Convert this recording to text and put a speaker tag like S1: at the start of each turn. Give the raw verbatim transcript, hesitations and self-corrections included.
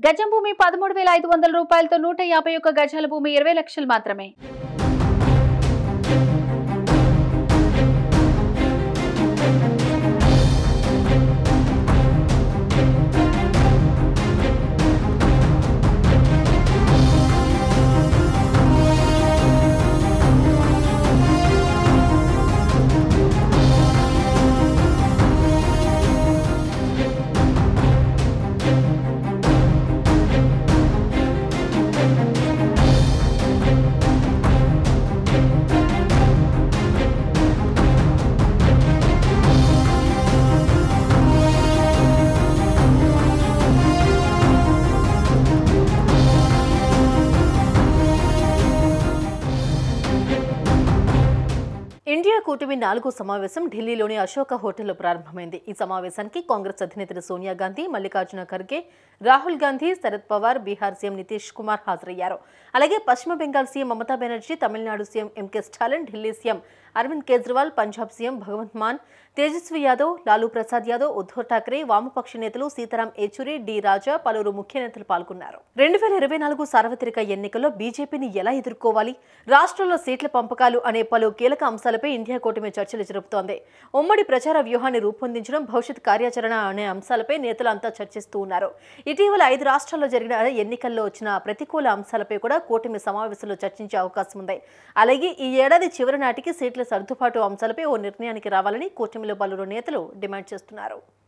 S1: గజం భూమి పదమూడు వేల ఐదు వందల రూపాయలతో నూట యాభై ఒక్క గజాల భూమి ఇరవై లక్షలు మాత్రమే.
S2: ఇండియా కూటమి నాలుగో సమావేశం ఢిల్లీలోని అశోక హోటల్లో ప్రారంభమైంది. ఈ సమావేశానికి కాంగ్రెస్ అధినేత్రి సోనియా గాంధీ, మల్లికార్జున ఖర్గే, రాహుల్ గాంధీ, శరద్ పవార్, బీహార్ సీఎం నితీష్ కుమార్ హాజరయ్యారు. అలాగే పశ్చిమ Bengal CM Mamata Banerjee, Tamil Nadu CM MK Stalin, Delhi CM Arvind Kejriwal, Punjab CM Bhagwant Mann, Tejashwi Yadav, Lalu Prasad Yadav, Uddhav Thackeray, వామపక్ష నేతలు సీతారాం ఏచూరి, డి రాజా, పలువురు ముఖ్య నేతలు పాల్గొన్నారు. రెండు వేల ఇరవై నాలుగు సార్వత్రిక ఎన్నికల్లో బీజేపీని ఎలా ఎదుర్కోవాలి, రాష్ట్రంలో సీట్ల పంపకాలు అనే పలు కీలక అంశాలపై ఇండియా కూటమి చర్చలు జరుపుతోంది. ఉమ్మడి ప్రచార వ్యూహాన్ని రూపొందించడం, భవిష్యత్ కార్యాచరణ అనే అంశాలపై నేతలు అంతా చర్చిస్తూ ఉన్నారు. ఇటీవల ఐదు రాష్ట్రాల్లో జరిగిన ఎన్నికల్లో వచ్చిన ప్రతికూల అంశాలపై కూడా కూటమి సమావేశంలో చర్చించే అవకాశం ఉంది. అలాగే ఈ ఏడాది చివరి నాటికి సీట్ల సర్దుబాటు అంశాలపై ఓ నిర్ణయానికి రావాలని కూటమిలో పలువురు నేతలు డిమాండ్ చేస్తున్నారు.